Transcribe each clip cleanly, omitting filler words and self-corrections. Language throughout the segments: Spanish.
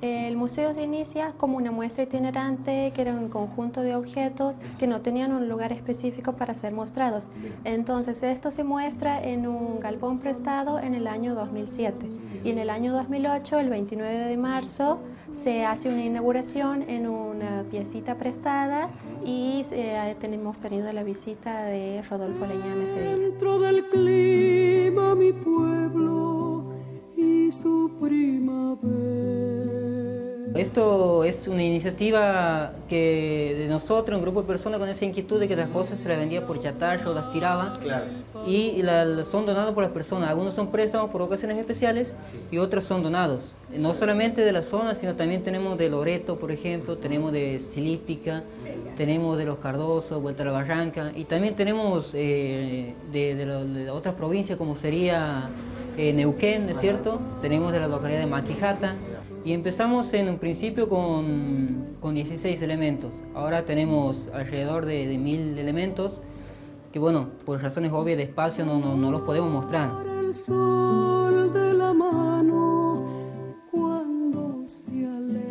El museo se inicia como una muestra itinerante, que era un conjunto de objetos que no tenían un lugar específico para ser mostrados. Entonces esto se muestra en un galpón prestado en el año 2007. Y en el año 2008, el 29 de marzo, se hace una inauguración en una piecita prestada y hemos tenido la visita de Rodolfo Leñame ese día. Dentro del clima mi pueblo y su primavera. Esto es una iniciativa que de nosotros, un grupo de personas con esa inquietud de que las cosas se las vendía por chatarra o las tiraba. Claro. Y son donados por las personas. Algunos son préstamos por ocasiones especiales y otros son donados. No solamente de la zona, sino también tenemos de Loreto, por ejemplo, tenemos de Silípica, tenemos de Los Cardosos, Vuelta a la Barranca, y también tenemos de otras provincias como sería Neuquén, ¿no es cierto? Tenemos de la localidad de Maquijata. Y empezamos en un principio con 16 elementos. Ahora tenemos alrededor de 1000 elementos que, bueno, por razones obvias de espacio no los podemos mostrar. El sol de la mano cuando se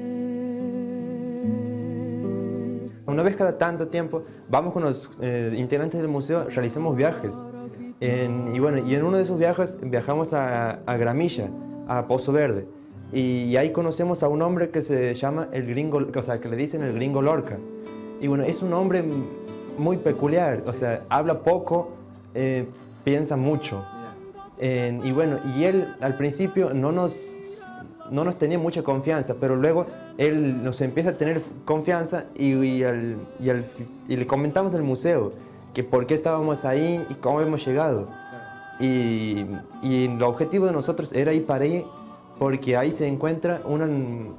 aleja. Una vez cada tanto tiempo vamos con los integrantes del museo, realizamos viajes. Y en uno de esos viajes viajamos a Gramilla, a Pozo Verde. Y ahí conocemos a un hombre que se llama el Gringo, o sea, que le dicen el Gringo Lorca. Y bueno, es un hombre muy peculiar, o sea, habla poco, piensa mucho. Y él al principio no nos tenía mucha confianza, pero luego él nos empieza a tener confianza y le comentamos del museo, que por qué estábamos ahí y cómo hemos llegado. Y el objetivo de nosotros era ir para ahí, porque ahí se encuentra un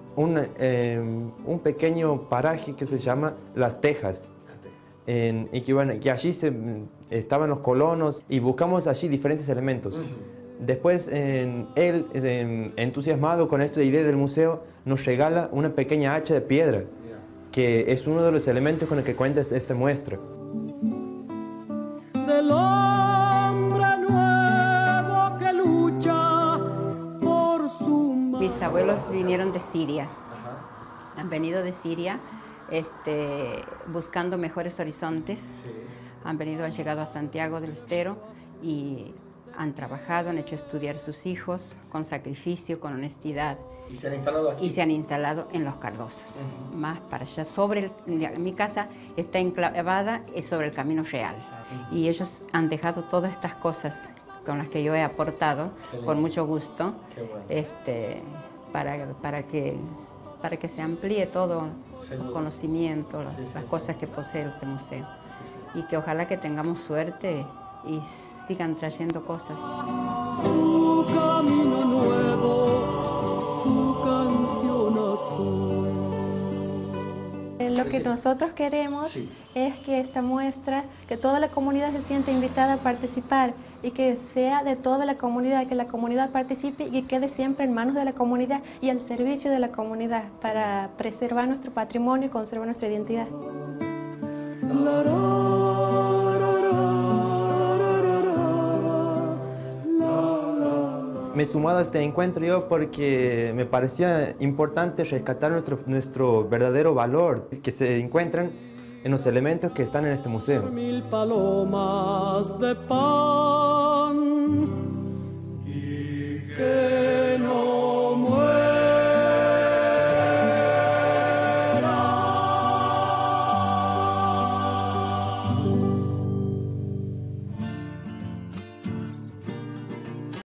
pequeño paraje que se llama Las Tejas. Y que allí estaban los colonos y buscamos allí diferentes elementos. Después, él, entusiasmado con esta idea del museo, nos regala una pequeña hacha de piedra, que es uno de los elementos con el que cuenta esta muestra. Del hombre nuevo que lucha por su madre. Mis abuelos vinieron de Siria. Han venido de Siria buscando mejores horizontes. Han llegado a Santiago del Estero y han trabajado, han hecho estudiar sus hijos con sacrificio, con honestidad. ¿Y se han instalado aquí? Y se han instalado en Los Cardosos, más para allá. Mi casa está enclavada sobre el Camino Real. Y ellos han dejado todas estas cosas con las que yo he aportado, con mucho gusto, para que se amplíe todo el conocimiento, las cosas que posee este museo. Y que ojalá que tengamos suerte y sigan trayendo cosas. Su camino nuevo, su canción azul. Lo que nosotros queremos es que esta muestra, que toda la comunidad se sienta invitada a participar y que sea de toda la comunidad, que la comunidad participe y quede siempre en manos de la comunidad y al servicio de la comunidad para preservar nuestro patrimonio y conservar nuestra identidad. Me he sumado a este encuentro yo porque me parecía importante rescatar nuestro verdadero valor, que se encuentran en los elementos que están en este museo. 1000 palomas de pan y que